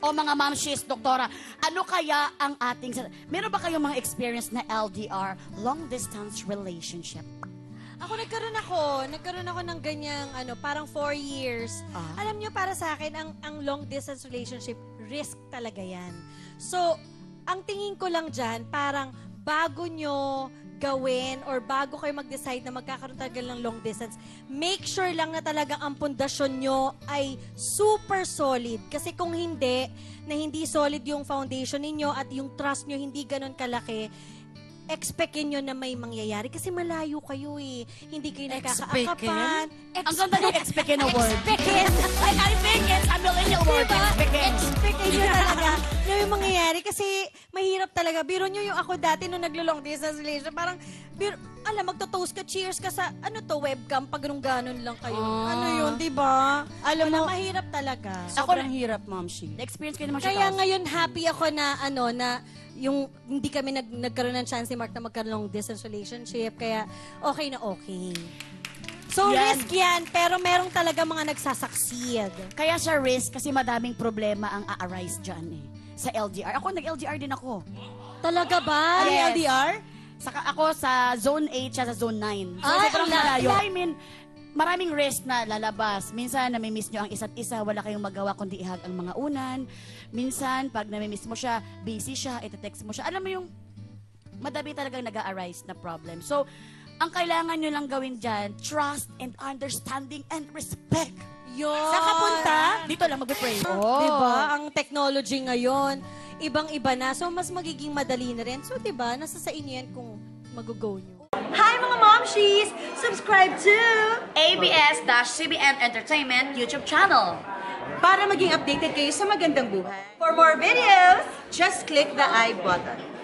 O mga mamshis, doktora, ano kaya ang ating... Meron ba kayong mga experience na LDR, long distance relationship? Ako nagkaroon ako ng ganyang parang 4 years. Alam niyo, para sa akin ang long distance relationship, risk talaga 'yan. So, ang tingin ko lang diyan, parang bago nyo gawin or bago kayo mag-decide na magkakaroon talaga ng long distance, make sure lang na talagang ang pundasyon nyo ay super solid. Kasi kung hindi, na hindi solid yung foundation ninyo at yung trust nyo hindi ganun kalaki, expectin nyo na may mangyayari kasi malayo kayo eh. Hindi kayo nakakaakapan. Ang ganda ng expectin na word. Expectin. I think it's a millennial word. Expectin. Expectin nyo talaga na may mangyayari kasi mahirap talaga. Biro nyo yung ako dati nung naglo-long distance relationship. Parang, magto-toast ka, cheers ka sa, webcam, pag ganun lang kayo. Yun, di ba? Alam mo, mahirap talaga. Sobrang hirap, Ma'am Shi. Na-experience ko naman siya. Kaya ngayon, happy ako na, na yung hindi kami nagkaroon ng chance ni Mark na magkaroon long distance relationship. Kaya, okay na okay. So, risk yan, pero merong talaga mga nagsasucceed. Kaya siya risk kasi madaming problema ang a-arise dyan eh. Sa LDR. Ako, nag-LDR din ako. Talaga ba? Yes. LDR? Saka ako sa Zone 8 siya sa Zone 9. So, sobrang malayo. I mean, maraming risk na lalabas. Minsan, namimiss nyo ang isa't isa, wala kayong magawa kundi ihag ang mga unan. Minsan, pag namimiss mo siya, busy siya, itetext mo siya. Alam mo yung madami talagang nag-a-arise na problem. So, ang kailangan nyo lang gawin dyan, trust and understanding and respect. Yun. Saan ka punta? Dito lang mag-pray. Diba? Ang technology ngayon, ibang-iba na. So, mas magiging madali na rin. So, diba? Nasa sa inyo yan kung mag-go nyo. Hi mga momshies! Subscribe to ABS-CBN Entertainment YouTube channel. para maging updated kayo sa magandang buhay. For more videos, just click the I button.